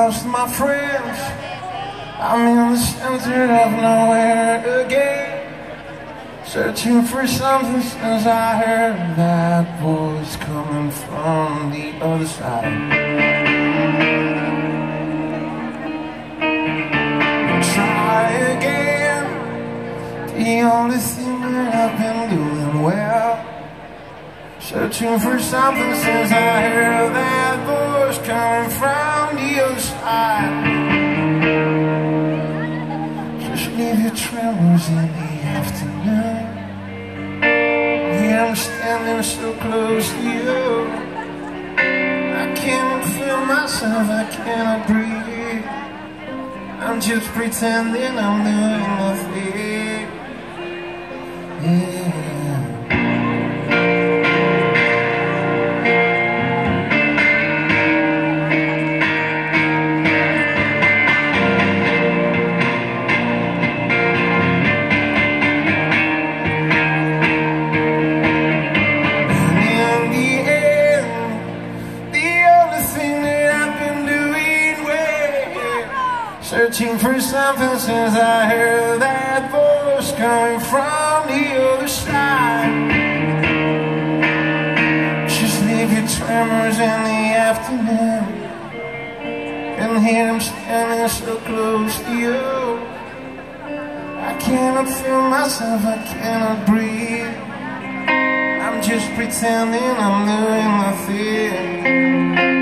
lost my friends. I'm in the center of nowhere again, searching for something since I heard that voice coming from the other side. Try again, the only thing that I've been doing well, searching for something since I heard that voice coming from the other side. Just leave your tremors in the afternoon. Here I'm standing so close to you, I cannot feel myself, I cannot breathe. I'm just pretending I'm doing nothing. Yeah. Searching for something since I heard that voice coming from the other side. Just leave your tremors in the afternoon, and here I'm standing so close to you. I cannot feel myself, I cannot breathe. I'm just pretending I'm doing nothing.